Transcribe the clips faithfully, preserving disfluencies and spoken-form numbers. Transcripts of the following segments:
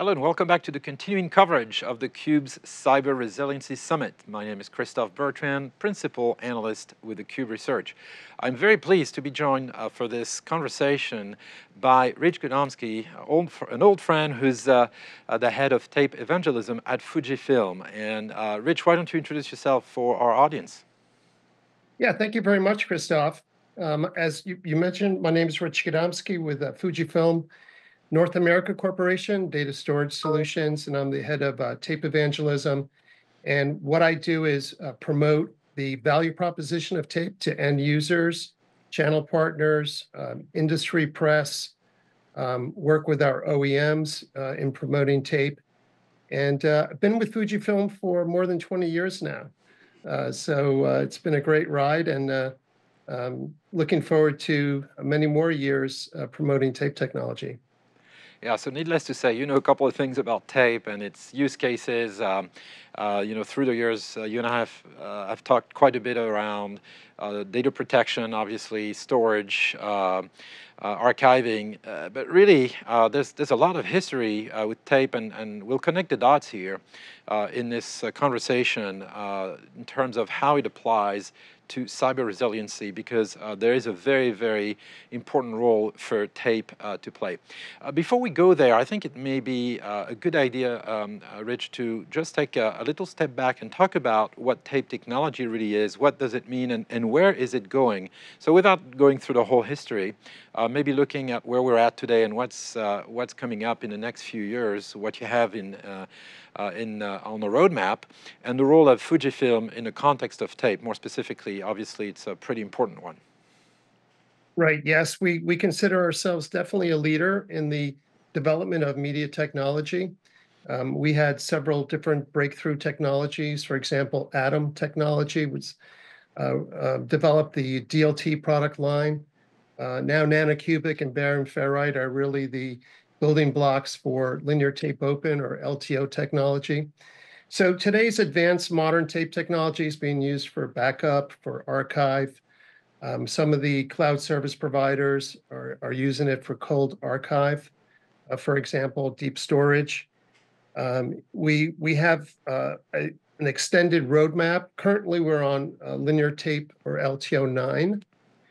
Hello and welcome back to the continuing coverage of theCUBE's Cyber Resiliency Summit. My name is Christophe Bertrand, Principal Analyst with theCUBE Research. I'm very pleased to be joined uh, for this conversation by Rich Gadomski, old, an old friend who's uh, uh, the head of tape evangelism at Fujifilm. And uh, Rich, why don't you introduce yourself for our audience? Yeah, thank you very much, Christophe. Um, as you, you mentioned, my name is Rich Gadomski with uh, Fujifilm North America Corporation, Data Storage Solutions, and I'm the head of uh, tape evangelism. And what I do is uh, promote the value proposition of tape to end users, channel partners, um, industry press, um, work with our O E Ms uh, in promoting tape. And uh, I've been with Fujifilm for more than twenty years now. Uh, so uh, it's been a great ride, and uh, um, looking forward to many more years uh, promoting tape technology. Yeah, so needless to say, you know a couple of things about tape and its use cases. Um, uh, you know, through the years, uh, you and I have uh, I've talked quite a bit around uh, data protection, obviously storage, uh, uh, archiving, uh, but really uh, there's there's a lot of history uh, with tape, and and we'll connect the dots here uh, in this uh, conversation uh, in terms of how it applies to cyber resiliency, because uh, there is a very, very important role for tape uh, to play. Uh, before we go there, I think it may be uh, a good idea, um, uh, Rich, to just take a, a little step back and talk about what tape technology really is, what does it mean, and, and where is it going? So without going through the whole history, uh, maybe looking at where we're at today and what's, uh, what's coming up in the next few years, what you have in uh, Uh, in, uh, on the roadmap, and the role of Fujifilm in the context of tape. More specifically, obviously, it's a pretty important one. Right. Yes, we we consider ourselves definitely a leader in the development of media technology. Um, we had several different breakthrough technologies. For example, ATOMM technology was uh, uh, developed the D L T product line. Uh, now NANOCUBIC and Barium Ferrite are really the building blocks for linear tape open, or L T O technology. So today's advanced modern tape technology is being used for backup, for archive. Um, some of the cloud service providers are, are using it for cold archive, uh, for example, deep storage. Um, we, we have uh, a, an extended roadmap. Currently, we're on uh, linear tape, or L T O nine,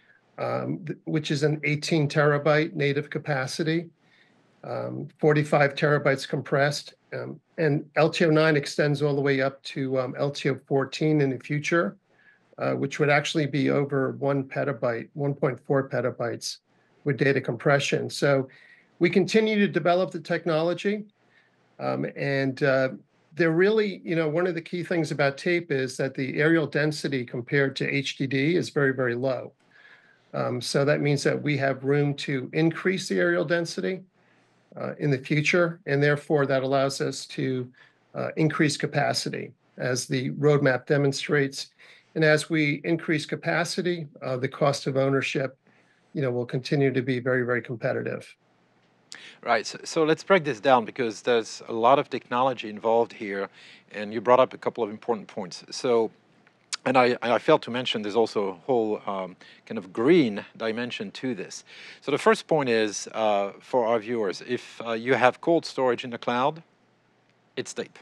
um, which is an eighteen terabyte native capacity. Um, forty-five terabytes compressed, um, and L T O nine extends all the way up to um, L T O fourteen in the future, uh, which would actually be over one petabyte, one point four petabytes with data compression. So we continue to develop the technology, um, and uh, they're really, you know, one of the key things about tape is that the areal density compared to H D D is very, very low. Um, so that means that we have room to increase the areal density Uh, in the future, and therefore that allows us to uh, increase capacity, as the roadmap demonstrates. And as we increase capacity, uh, the cost of ownership, you know, will continue to be very, very competitive. Right, so, so let's break this down, because there's a lot of technology involved here, and you brought up a couple of important points. So, and I, I failed to mention there's also a whole um, kind of green dimension to this. So the first point is, uh, for our viewers, if uh, you have cold storage in the cloud, it's tape.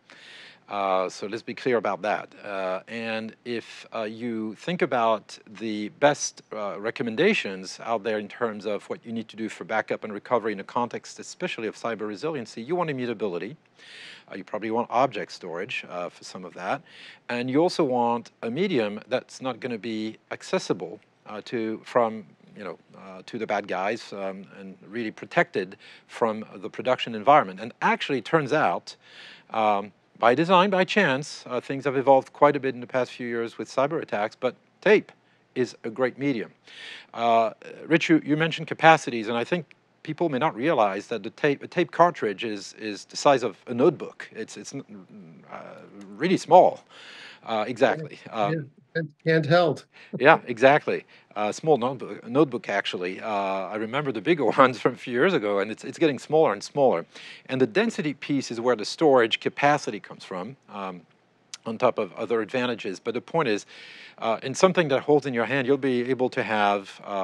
Uh, so let's be clear about that. Uh, and if uh, you think about the best uh, recommendations out there in terms of what you need to do for backup and recovery in the context especially of cyber resiliency, you want immutability. Uh, you probably want object storage uh, for some of that. And you also want a medium that's not going to be accessible uh, to from you know, uh, to the bad guys, um, and really protected from the production environment. And actually, it turns out, um, by design, by chance, uh, things have evolved quite a bit in the past few years with cyber attacks, but tape is a great medium. Uh, Rich, you, you mentioned capacities, and I think people may not realize that the tape, a tape cartridge is, is the size of a notebook. It's, it's uh, really small, uh, exactly. Yeah, Um, handheld. yeah, exactly. Uh, small notebook, notebook actually. Uh, I remember the bigger ones from a few years ago, and it's, it's getting smaller and smaller. And the density piece is where the storage capacity comes from, um, on top of other advantages. But the point is, uh, in something that holds in your hand, you'll be able to have uh,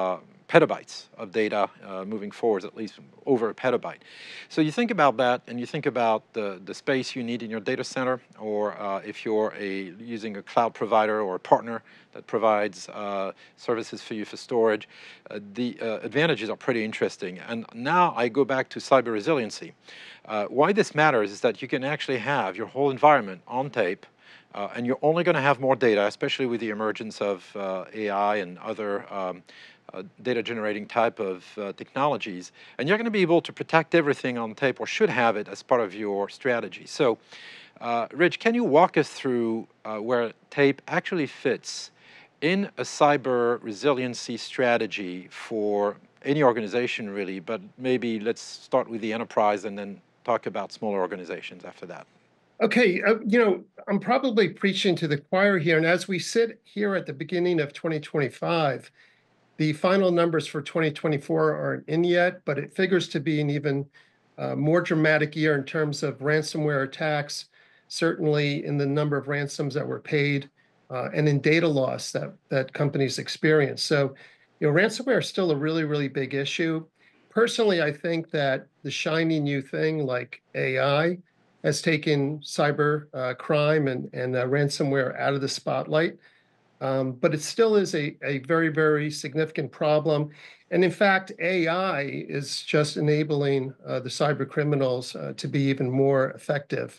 petabytes of data uh, moving forwards, at least over a petabyte. So you think about that, and you think about the, the space you need in your data center, or uh, if you're a, using a cloud provider or a partner that provides uh, services for you for storage, uh, the uh, advantages are pretty interesting. And now I go back to cyber resiliency. Uh, why this matters is that you can actually have your whole environment on tape, uh, and you're only going to have more data, especially with the emergence of uh, A I and other um, Uh, data generating type of uh, technologies, and you're going to be able to protect everything on tape, or should have it as part of your strategy. So, uh, Rich, can you walk us through uh, where tape actually fits in a cyber resiliency strategy for any organization, really, but maybe let's start with the enterprise and then talk about smaller organizations after that. Okay, uh, you know, I'm probably preaching to the choir here, and as we sit here at the beginning of twenty twenty-five, the final numbers for twenty twenty-four aren't in yet, but it figures to be an even uh, more dramatic year in terms of ransomware attacks, certainly in the number of ransoms that were paid, uh, and in data loss that, that companies experience. So, you know, ransomware is still a really, really big issue. Personally, I think that the shiny new thing like A I has taken cyber uh, crime and, and uh, ransomware out of the spotlight. Um, but it still is a, a very, very significant problem. And in fact, A I is just enabling uh, the cyber criminals uh, to be even more effective.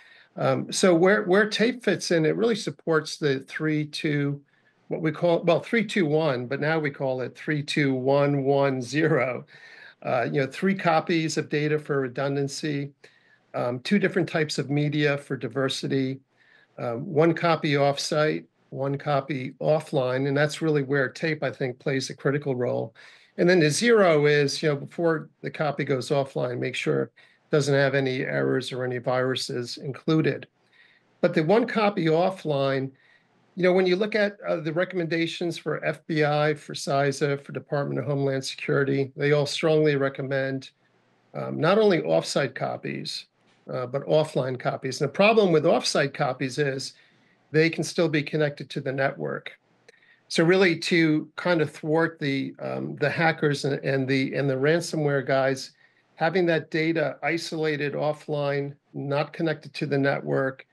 Um, so where, where tape fits in, it really supports the three, two, what we call, well, three, two, one, but now we call it three, two, one, one, zero. Uh, you know, three copies of data for redundancy, um, two different types of media for diversity, um, one copy offsite, one copy offline, and that's really where tape, I think, plays a critical role. And then the zero is, you know, before the copy goes offline, make sure it doesn't have any errors or any viruses included. But the one copy offline, you know, when you look at uh, the recommendations for F B I, for CISA, for Department of Homeland Security, they all strongly recommend um, not only offsite copies, uh, but offline copies. And the problem with offsite copies is they can still be connected to the network. So really, to kind of thwart the um, the hackers and, and the and the ransomware guys, having that data isolated offline, not connected to the network,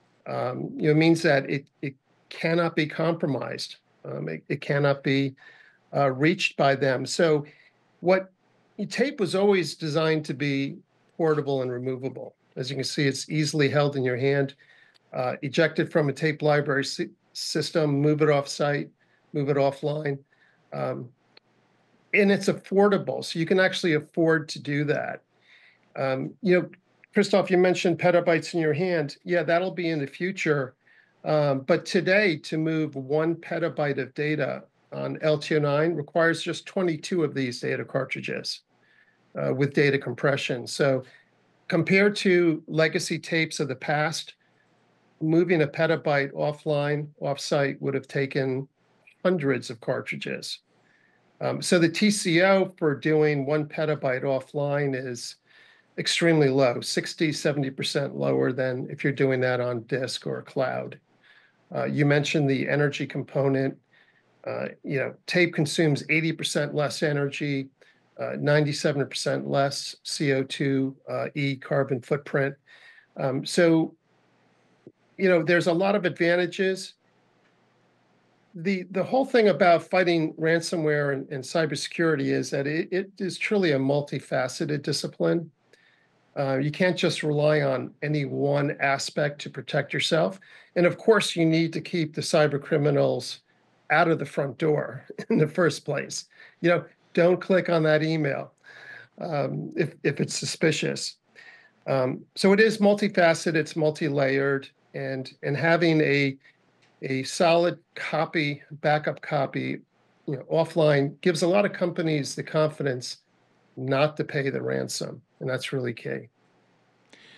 um, you know, means that it it cannot be compromised. Um, it, it cannot be uh, reached by them. So, what tape was always designed to be portable and removable. As you can see, it's easily held in your hand. Uh, eject it from a tape library system, move it off-site, move it offline. Um, and it's affordable, so you can actually afford to do that. Um, you know, Christophe, you mentioned petabytes in your hand. Yeah, that'll be in the future. Um, but today, to move one petabyte of data on L two oh nine requires just twenty-two of these data cartridges uh, with data compression. So compared to legacy tapes of the past, moving a petabyte offline, offsite would have taken hundreds of cartridges. Um, so the T C O for doing one petabyte offline is extremely low, sixty, seventy percent lower than if you're doing that on disk or cloud. Uh, you mentioned the energy component. Uh, you know, tape consumes eighty percent less energy, uh, ninety-seven percent less C O two uh, E carbon footprint. Um, so you know, there's a lot of advantages. The, the whole thing about fighting ransomware and, and cybersecurity is that it, it is truly a multifaceted discipline. Uh, you can't just rely on any one aspect to protect yourself. And of course, you need to keep the cyber criminals out of the front door in the first place. You know, don't click on that email um, if, if it's suspicious. Um, so it is multifaceted, it's multi-layered. And, and having a, a solid copy, backup copy, you know, offline gives a lot of companies the confidence not to pay the ransom. And that's really key.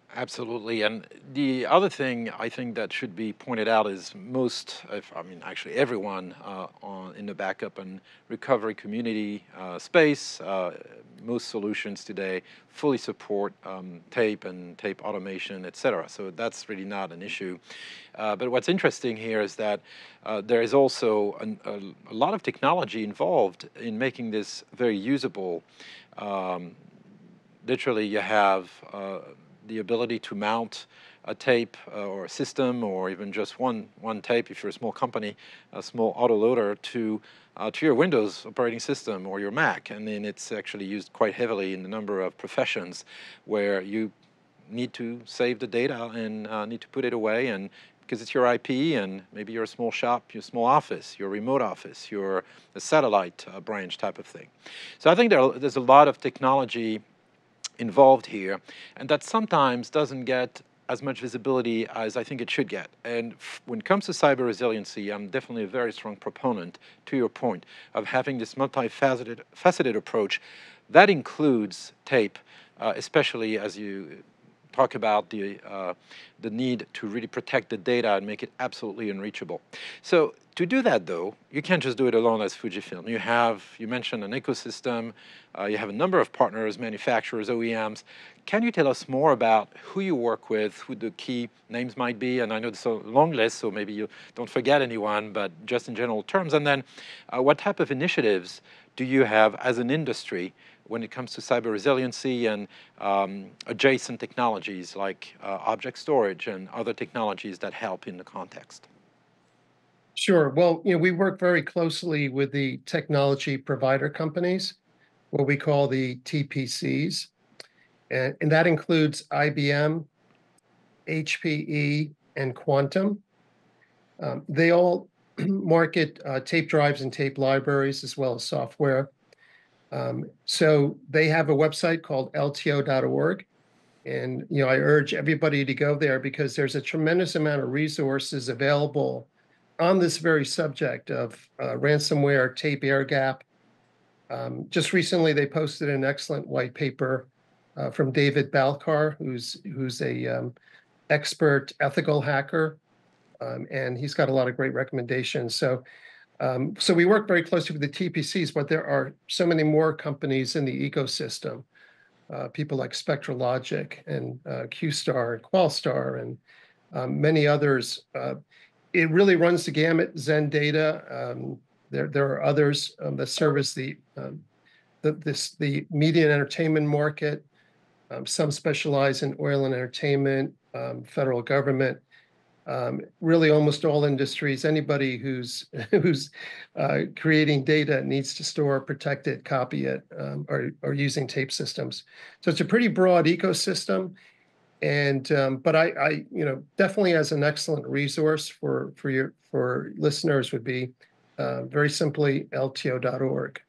Absolutely. And the other thing I think that should be pointed out is most, if, I mean, actually everyone uh, on, in the backup and recovery community uh, space, uh, most solutions today fully support um, tape and tape automation, et cetera. So that's really not an issue. Uh, but what's interesting here is that uh, there is also an, a, a lot of technology involved in making this very usable. Um, literally, you have uh, the ability to mount a tape uh, or a system, or even just one one tape if you're a small company, a small autoloader to uh, to your Windows operating system or your Mac, and then it's actually used quite heavily in a number of professions where you need to save the data and uh, need to put it away, and because it's your I P, and maybe you're a small shop, your small office, your remote office, your a satellite uh, branch type of thing. So I think there are, there's a lot of technology involved here, and that sometimes doesn't get as much visibility as I think it should get. And when it comes to cyber resiliency, I'm definitely a very strong proponent, to your point, of having this multifaceted faceted approach that includes tape, uh, especially as you talk about the, uh, the need to really protect the data and make it absolutely unreachable. So to do that, though, you can't just do it alone as Fujifilm. You have, you mentioned an ecosystem, uh, you have a number of partners, manufacturers, O E Ms. Can you tell us more about who you work with, who the key names might be? And I know it's a long list, so maybe you don't forget anyone, but just in general terms. And then uh, what type of initiatives do you have as an industry when it comes to cyber resiliency and um, adjacent technologies like uh, object storage and other technologies that help in the context? Sure. Well, you know, we work very closely with the technology provider companies, what we call the T P Cs, and, and that includes I B M, H P E, and Quantum. Um, they all market uh, tape drives and tape libraries as well as software. Um, so they have a website called L T O dot org. And you know, I urge everybody to go there because there's a tremendous amount of resources available on this very subject of uh, ransomware, tape air gap. Um, just recently, they posted an excellent white paper uh, from David Balkar, who's who's a um, expert ethical hacker, um, and he's got a lot of great recommendations. So, um, so we work very closely with the T P Cs, but there are so many more companies in the ecosystem. Uh, people like SpectraLogic and uh, QStar and Qualstar and um, many others. Uh, it really runs the gamut. Zen Data. Um, there, there are others um, that service the, um, the this the media and entertainment market. Um, some specialize in oil and entertainment, um, federal government. Um, really, almost all industries. Anybody who's who's uh, creating data needs to store, protect it, copy it, um, or or using tape systems. So it's a pretty broad ecosystem. And um, but I, I, you know, definitely as an excellent resource for for your for listeners would be uh, very simply L T O dot org.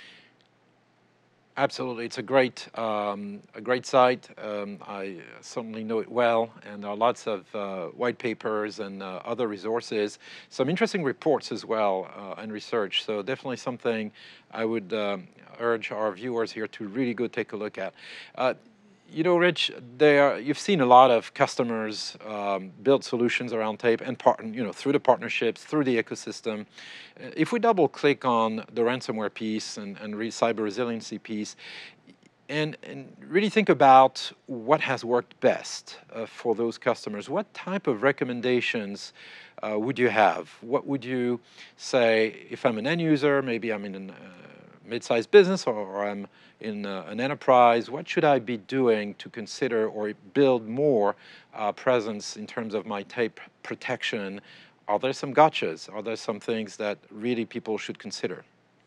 Absolutely, it's a great, um, a great site. Um, I certainly know it well, and there are lots of uh, white papers and uh, other resources. Some interesting reports as well uh, and research. So definitely something I would um, urge our viewers here to really go take a look at. Uh, You know, Rich, there you've seen a lot of customers um, build solutions around tape and part, you know, through the partnerships, through the ecosystem. Uh, If we double click on the ransomware piece and, and re cyber resiliency piece, and, and really think about what has worked best uh, for those customers, what type of recommendations uh, would you have? What would you say if I'm an end user, maybe I'm in an uh, mid-sized business, or, or I'm in uh, an enterprise, what should I be doing to consider or build more uh, presence in terms of my tape protection? Are there some gotchas? Are there some things that really people should consider?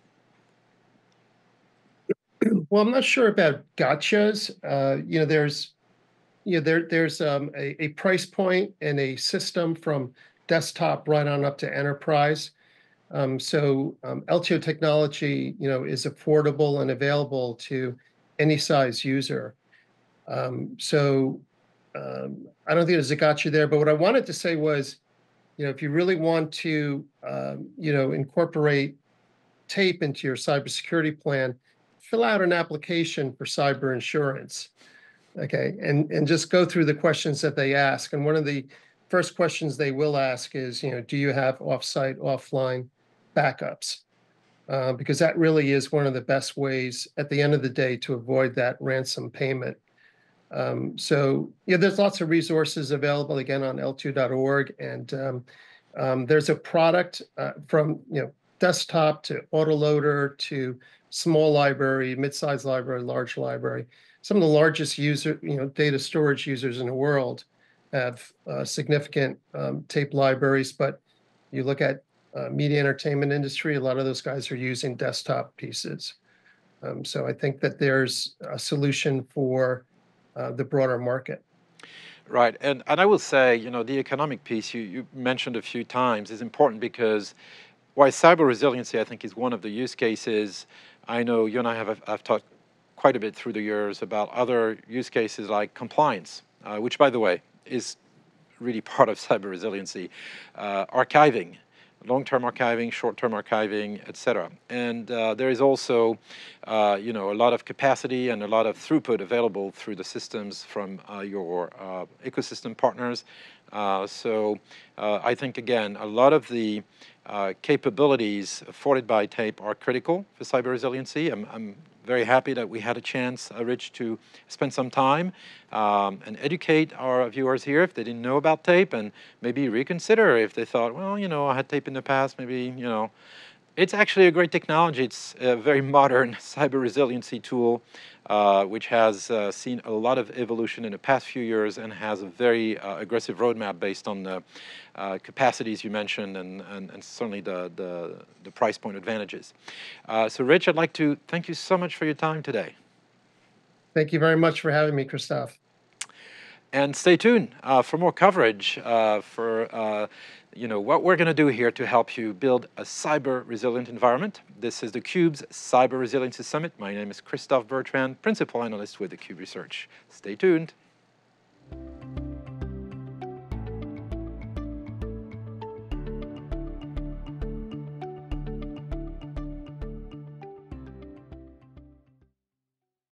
Well, I'm not sure about gotchas. Uh, you know, there's you know there there's um, a, a price point and a system from desktop right on up to enterprise. Um, so um, L T O technology, you know, is affordable and available to any size user. Um, so um, I don't think there's a gotcha there. But what I wanted to say was, you know, if you really want to, um, you know, incorporate tape into your cybersecurity plan, fill out an application for cyber insurance. Okay, and, and just go through the questions that they ask. And one of the first questions they will ask is, you know, do you have offsite, offline backups? Uh, because that really is one of the best ways at the end of the day to avoid that ransom payment. Um, so yeah, there's lots of resources available again on L two dot org, and um, um, there's a product uh, from you know desktop to autoloader to small library, mid-sized library, large library. Some of the largest user you know data storage users in the world have uh, significant um, tape libraries, but you look at uh, media entertainment industry, a lot of those guys are using desktop pieces. Um, so I think that there's a solution for uh, the broader market. Right, and, and I will say, you know, the economic piece you, you mentioned a few times is important because while cyber resiliency, I think, is one of the use cases, I know you and I have, have talked quite a bit through the years about other use cases like compliance, uh, which, by the way, is really part of cyber resiliency, uh, archiving, long-term archiving, short-term archiving, et cetera. And uh, there is also, uh, you know, a lot of capacity and a lot of throughput available through the systems from uh, your uh, ecosystem partners. Uh, so uh, I think, again, a lot of the uh, capabilities afforded by tape are critical for cyber resiliency. I'm, I'm very happy that we had a chance, uh, Rich, to spend some time um, and educate our viewers here if they didn't know about tape, and maybe reconsider if they thought, well, you know, I had tape in the past, maybe, you know. It's actually a great technology. It's a very modern cyber resiliency tool, uh, which has uh, seen a lot of evolution in the past few years and has a very uh, aggressive roadmap based on the uh, capacities you mentioned and, and, and certainly the, the, the price point advantages. Uh, so Rich, I'd like to thank you so much for your time today. Thank you very much for having me, Christophe. And stay tuned uh, for more coverage uh, for uh, you know, what we're going to do here to help you build a cyber resilient environment. This is theCUBE's Cyber Resiliency Summit. My name is Christophe Bertrand, Principal Analyst with theCUBE Research. Stay tuned.